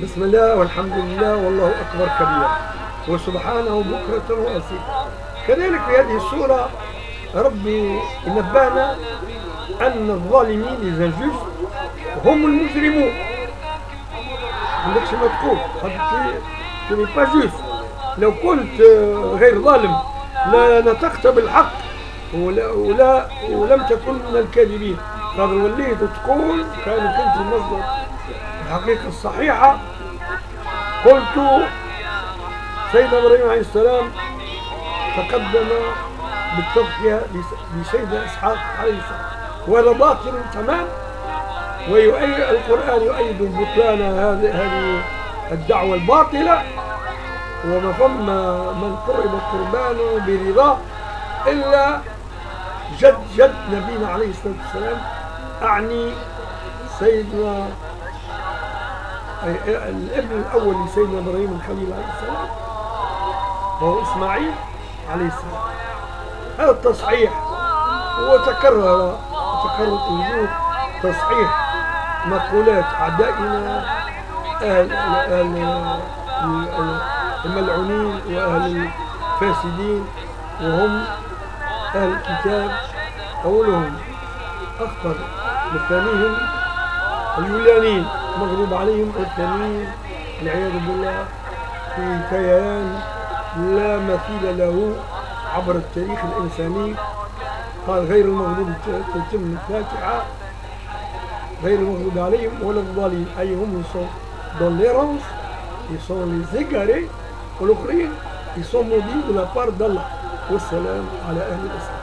بسم الله والحمد لله والله أكبر كبيرا وسبحانه بكرة وأصيلا. كذلك في هذه السورة ربي نبهنا أن الظالمين لزنجوس هم المجرمون. عندكش ما تقول هذا با جوست. لو كنت غير ظالم لا نطقت بالحق ولم تكن من الكاذبين. قد وليت تقول كانت كنت المصدر الحقيقة الصحيحة. قلت سيدنا إبراهيم عليه السلام تقدم بالتضحية لسيدنا إسحاق عليه السلام، وهذا باطل تمام. ويؤيد القرآن يؤيد بطلان هذه الدعوة الباطلة. وما فم من قرب قربانه برضاه إلا جد نبينا عليه الصلاة والسلام، أعني سيدنا الابن الأول لسيدنا إبراهيم الخليل عليه السلام وهو إسماعيل عليه السلام. هذا التصحيح وتكرر وجود تصحيح مقولات أعدائنا أهل الملعونين وأهل الفاسدين وهم أهل الكتاب. أولهم أخطر مثالهم اليونانيين مغضوب عليهم، والثانيين والعياذ بالله في كيان لا مثيل له عبر التاريخ الإنساني. قال غير المغضوب تتم الفاتحة غير المغضوب عليهم ولا الضالين، أي هم dans l'errance, ils sont les égarés, والآخرين ils sont maudits de la part d'Allah. والسلام على أهل الإسلام.